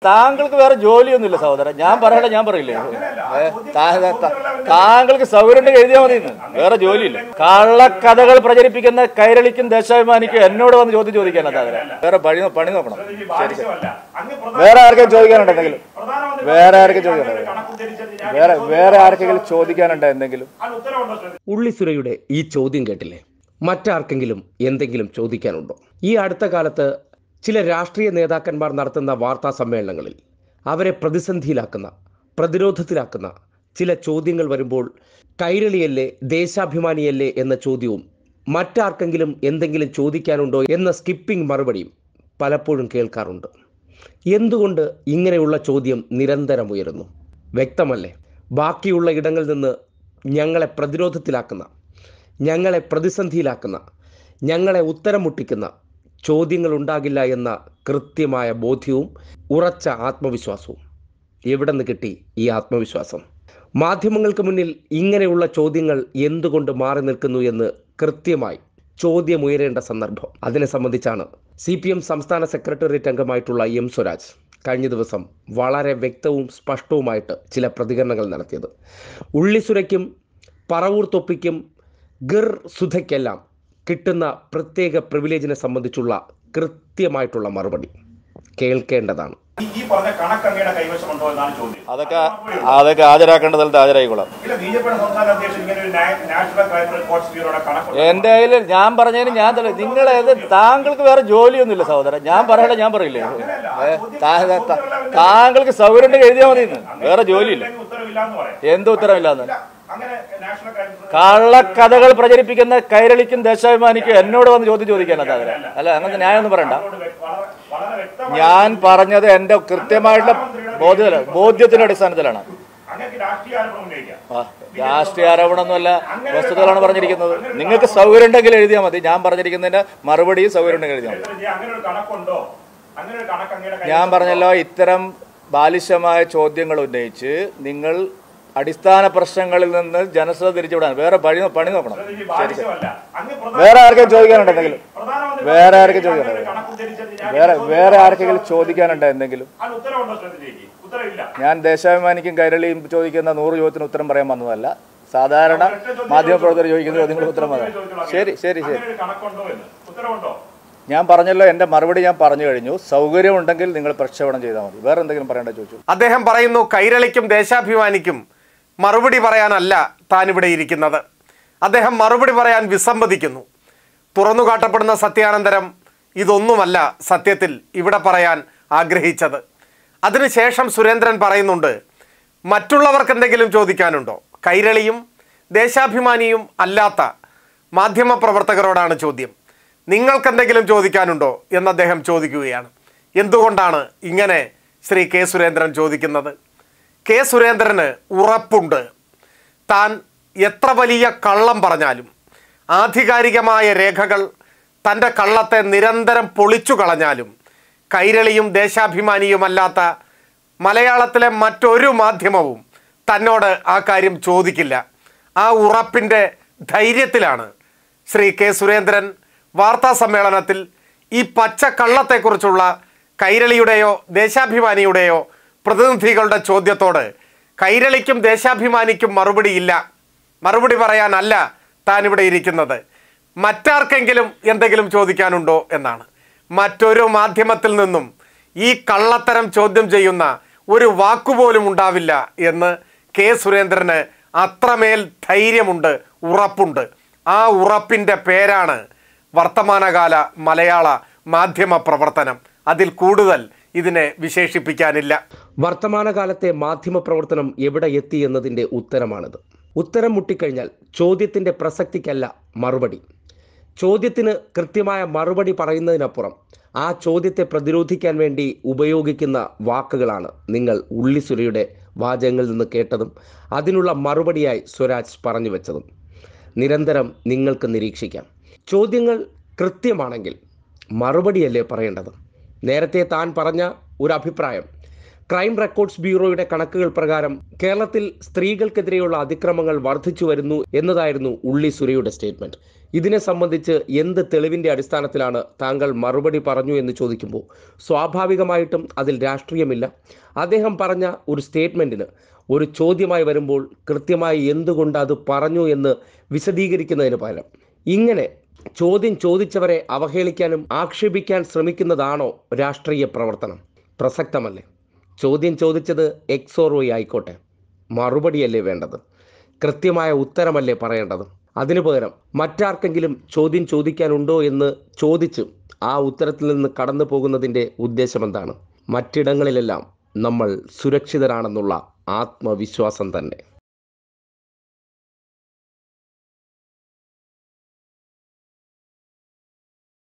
താങ്കൾക്ക് വേറെ ജോലിയൊന്നുമില്ല സഹോദരൻ. ഞാൻ പറയട്ടെ, ഞാൻ പറയില്ലേ, താങ്കൾക്ക് സൗകര്യം എഴുതിയാൽ മതി. വേറെ ജോലിയില്ല. കള്ളക്കഥകൾ പ്രചരിപ്പിക്കുന്ന കൈരളിക്കും ദേശാഭിമാനിക്കും എന്നോട് വന്ന് ചോദ്യം ചോദിക്കാനാ സഹോദരൻ. വേറെ പണി നോക്കണം. വേറെ ആർക്കെങ്കിലും ചോദിക്കാനുണ്ടോ എന്തെങ്കിലും? വേറെ ആർക്കെങ്കിലും ചോദിക്കാനുണ്ടോ എന്തെങ്കിലും? ഉള്ളിസുരയുടെ ഈ ചോദ്യം കേട്ടില്ലേ? മറ്റാർക്കെങ്കിലും എന്തെങ്കിലും ചോദിക്കാനുണ്ടോ? ഈ അടുത്ത കാലത്ത് ചില രാഷ്ട്രീയ നേതാക്കന്മാർ നടത്തുന്ന വാർത്താ സമ്മേളനങ്ങളിൽ അവരെ പ്രതിസന്ധിയിലാക്കുന്ന, പ്രതിരോധത്തിലാക്കുന്ന ചില ചോദ്യങ്ങൾ വരുമ്പോൾ കൈരളിയല്ലേ, ദേശാഭിമാനിയല്ലേ എന്ന ചോദ്യവും മറ്റാർക്കെങ്കിലും എന്തെങ്കിലും ചോദിക്കാനുണ്ടോ എന്ന സ്കിപ്പിംഗ് മറുപടിയും പലപ്പോഴും കേൾക്കാറുണ്ട്. എന്തുകൊണ്ട് ഇങ്ങനെയുള്ള ചോദ്യം നിരന്തരം ഉയരുന്നു? വ്യക്തമല്ലേ? ബാക്കിയുള്ള ഇടങ്ങളിൽ നിന്ന് ഞങ്ങളെ പ്രതിരോധത്തിലാക്കുന്ന, ഞങ്ങളെ പ്രതിസന്ധിയിലാക്കുന്ന, ഞങ്ങളെ ഉത്തരം മുട്ടിക്കുന്ന ചോദ്യങ്ങൾ ഉണ്ടാകില്ല എന്ന കൃത്യമായ ബോധ്യവും ഉറച്ച ആത്മവിശ്വാസവും. എവിടെ നിന്ന് കിട്ടി ഈ ആത്മവിശ്വാസം? മാധ്യമങ്ങൾക്ക് മുന്നിൽ ഇങ്ങനെയുള്ള ചോദ്യങ്ങൾ എന്തുകൊണ്ട് മാറി നിൽക്കുന്നു എന്ന് കൃത്യമായി ചോദ്യമുയരേണ്ട സന്ദർഭം. അതിനെ സംബന്ധിച്ചാണ് CPM സംസ്ഥാന സെക്രട്ടേറിയറ്റ് അംഗമായിട്ടുള്ള M സ്വരാജ് കഴിഞ്ഞ ദിവസം വളരെ വ്യക്തവും സ്പഷ്ടവുമായിട്ട് ചില പ്രതികരണങ്ങൾ നടത്തിയത്. ഉള്ളിസുരയ്ക്കും പറവൂർ തൊപ്പിക്കും ഗിർ സുധയ്ക്കെല്ലാം കിട്ടുന്ന പ്രത്യേക പ്രിവിലേജിനെ സംബന്ധിച്ചുള്ള കൃത്യമായിട്ടുള്ള മറുപടി കേൾക്കേണ്ടതാണ്. അതൊക്കെ ഹാജരാക്കേണ്ടതല്ല, ഹാജരായിക്കോളാം. എന്റെ കയ്യിൽ ഞാൻ പറഞ്ഞതിന് ഞാൻ നിങ്ങളേത് താങ്കൾക്ക് വേറെ ജോലിയൊന്നുമില്ല സഹോദരൻ. ഞാൻ പറയട്ടെ, ഞാൻ പറയില്ലേ, താങ്കൾക്ക് സൗകര്യം എഴുതിയാൽ മതി. വേറെ ജോലിയില്ല. എന്ത് ഉത്തരവില്ലാന്ന്? കള്ളക്കഥകൾ പ്രചരിപ്പിക്കുന്ന കൈരളിക്കും ദേശാഭിമാനിക്കും എന്നോട് വന്ന് ചോദ്യം ചോദിക്കാനാ സഹോദരൻ. അല്ല, അങ്ങനത്തെ ന്യായമൊന്നും പറയണ്ട. ഞാൻ പറഞ്ഞത് എന്റെ കൃത്യമായിട്ടുള്ള ബോധ്യത്തിന്റെ അടിസ്ഥാനത്തിലാണ്. രാഷ്ട്രീയ ആരോപണമൊന്നുമല്ല, വസ്തുതകളാണ് പറഞ്ഞിരിക്കുന്നത്. നിങ്ങൾക്ക് സൗകര്യം ഉണ്ടെങ്കിൽ എഴുതിയാൽ മതി. ഞാൻ പറഞ്ഞിരിക്കുന്നതിന്റെ മറുപടിയും സൗകര്യം ഉണ്ടെങ്കിൽ എഴുതിയാൽ മതി. ഞാൻ പറഞ്ഞല്ലോ, ഇത്തരം ബാലിശമായ ചോദ്യങ്ങൾ ഉന്നയിച്ച് നിങ്ങൾ അടിസ്ഥാന പ്രശ്നങ്ങളിൽ നിന്ന് ജനശ്രദ്ധ തിരിച്ചുവിടാൻ വേറെ പണി നോക്കണം. വേറെ ആർക്കെങ്കിലും ചോദിക്കാനുണ്ടോ എന്തെങ്കിലും? വേറെ ആർക്കെങ്കിലും ചോദിക്കാനുണ്ടോ എന്തെങ്കിലും? ഞാൻ ദേശാഭിമാനിക്കും കൈരളിയും ചോദിക്കുന്ന 100 ചോദ്യത്തിന് ഉത്തരം പറയാൻ വന്നതല്ല. സാധാരണ മാധ്യമപ്രവർത്തകർ ചോദിക്കുന്ന ചോദ്യങ്ങൾക്ക് ഉത്തരം വന്നത്. ശരി. ഞാൻ പറഞ്ഞല്ലോ, എന്റെ മറുപടി ഞാൻ പറഞ്ഞു കഴിഞ്ഞു. സൗകര്യമുണ്ടെങ്കിൽ നിങ്ങൾ പ്രക്ഷേപണം ചെയ്താൽ മതി. വേറെ എന്തെങ്കിലും പറയേണ്ട ചോദിച്ചു. അദ്ദേഹം പറയുന്നു, കൈരളിക്കും ദേശാഭിമാനിക്കും മറുപടി പറയാനല്ല താനിവിടെ ഇരിക്കുന്നത്. അദ്ദേഹം മറുപടി പറയാൻ വിസമ്മതിക്കുന്നു. തുറന്നു കാട്ടപ്പെടുന്ന സത്യാനന്തരം ഇതൊന്നുമല്ല സത്യത്തിൽ ഇവിടെ പറയാൻ ആഗ്രഹിച്ചത്. അതിനുശേഷം സുരേന്ദ്രൻ പറയുന്നുണ്ട്, മറ്റുള്ളവർക്ക് എന്തെങ്കിലും ചോദിക്കാനുണ്ടോ? കൈരളിയും ദേശാഭിമാനിയും അല്ലാത്ത മാധ്യമപ്രവർത്തകരോടാണ് ചോദ്യം. നിങ്ങൾക്കെന്തെങ്കിലും ചോദിക്കാനുണ്ടോ എന്ന് അദ്ദേഹം ചോദിക്കുകയാണ്. എന്തുകൊണ്ടാണ് ഇങ്ങനെ ശ്രീ കെ സുരേന്ദ്രൻ ചോദിക്കുന്നത്? കെ സുരേന്ദ്രന് ഉറപ്പുണ്ട്, താൻ എത്ര വലിയ കള്ളം പറഞ്ഞാലും, ആധികാരികമായ രേഖകൾ തൻ്റെ കള്ളത്തെ നിരന്തരം പൊളിച്ചു കളഞ്ഞാലും കൈരളിയും ദേശാഭിമാനിയുമല്ലാത്ത മലയാളത്തിലെ മറ്റൊരു മാധ്യമവും തന്നോട് ആ കാര്യം ചോദിക്കില്ല. ആ ഉറപ്പിൻ്റെ ധൈര്യത്തിലാണ് ശ്രീ കെ സുരേന്ദ്രൻ വാർത്താ സമ്മേളനത്തിൽ ഈ പച്ചക്കള്ളത്തെക്കുറിച്ചുള്ള കൈരളിയുടെയോ ദേശാഭിമാനിയുടെയോ പ്രതിനിധികളുടെ ചോദ്യത്തോട് കൈരളിക്കും ദേശാഭിമാനിക്കും മറുപടിയില്ല, മറുപടി പറയാനല്ല താനിവിടെ ഇരിക്കുന്നത്, മറ്റാർക്കെങ്കിലും എന്തെങ്കിലും ചോദിക്കാനുണ്ടോ എന്നാണ്. മറ്റൊരു മാധ്യമത്തിൽ നിന്നും ഈ കള്ളത്തരം ചോദ്യം ചെയ്യുന്ന ഒരു വാക്കുപോലും ഉണ്ടാവില്ല എന്ന് കെ സുരേന്ദ്രന് അത്രമേൽ ധൈര്യമുണ്ട്, ഉറപ്പുണ്ട്. ആ ഉറപ്പിൻ്റെ പേരാണ് വർത്തമാനകാല മലയാള മാധ്യമ പ്രവർത്തനം. അതിൽ കൂടുതൽ ഇതിനെ വിശേഷിപ്പിക്കാനില്ല. വർത്തമാനകാലത്തെ മാധ്യമ പ്രവർത്തനം എവിടെ എത്തി എന്നതിൻ്റെ ഉത്തരമാണിത്. ഉത്തരം മുട്ടിക്കഴിഞ്ഞാൽ ചോദ്യത്തിൻ്റെ പ്രസക്തിക്കല്ല മറുപടി. ചോദ്യത്തിന് കൃത്യമായ മറുപടി പറയുന്നതിനപ്പുറം ആ ചോദ്യത്തെ പ്രതിരോധിക്കാൻ വേണ്ടി ഉപയോഗിക്കുന്ന വാക്കുകളാണ് നിങ്ങൾ ഉള്ളിസുരയുടെ വാചകങ്ങളിൽ നിന്ന് കേട്ടതും അതിനുള്ള മറുപടിയായി സ്വരാജ് പറഞ്ഞു വെച്ചതും. നിരന്തരം നിങ്ങൾക്ക് നിരീക്ഷിക്കാം. ചോദ്യങ്ങൾ കൃത്യമാണെങ്കിൽ മറുപടിയല്ലേ പറയേണ്ടത്? നേരത്തെ താൻ പറഞ്ഞ ഒരു അഭിപ്രായം ക്രൈം റെക്കോർഡ്സ് ബ്യൂറോയുടെ കണക്കുകൾ പ്രകാരം കേരളത്തിൽ സ്ത്രീകൾക്കെതിരെയുള്ള അതിക്രമങ്ങൾ വർദ്ധിച്ചു വരുന്നു എന്നതായിരുന്നു ഉള്ളി സുരയുടെ സ്റ്റേറ്റ്മെന്റ്. ഇതിനെ സംബന്ധിച്ച് എന്ത് തെളിവിന്റെ അടിസ്ഥാനത്തിലാണ് താങ്കൾ മറുപടി പറഞ്ഞു എന്ന് ചോദിക്കുമ്പോൾ സ്വാഭാവികമായിട്ടും അതിൽ രാഷ്ട്രീയമില്ല. അദ്ദേഹം പറഞ്ഞ ഒരു സ്റ്റേറ്റ്മെന്റിന് ഒരു ചോദ്യമായി വരുമ്പോൾ കൃത്യമായി എന്തുകൊണ്ട് അത് പറഞ്ഞു എന്ന് വിശദീകരിക്കുന്നതിന് പകരം ഇങ്ങനെ ചോദ്യം ചോദിച്ചവരെ അവഹേളിക്കാനും ആക്ഷേപിക്കാൻ ശ്രമിക്കുന്നതാണോ രാഷ്ട്രീയ പ്രവർത്തനം? പ്രസക്തമല്ലേ? ചോദ്യം ചോദിച്ചത് എക്സ് ഓർ വൈ ആയിക്കോട്ടെ, മറുപടിയല്ലേ വേണ്ടത്? കൃത്യമായ ഉത്തരമല്ലേ പറയേണ്ടത്? അതിനു പകരം മറ്റാർക്കെങ്കിലും ചോദ്യം ചോദിക്കാനുണ്ടോ എന്ന് ചോദിച്ച് ആ ഉത്തരത്തിൽ നിന്ന് കടന്നു പോകുന്നതിൻ്റെ ഉദ്ദേശം എന്താണ്? മറ്റിടങ്ങളിലെല്ലാം നമ്മൾ സുരക്ഷിതരാണെന്നുള്ള ആത്മവിശ്വാസം തന്നെ.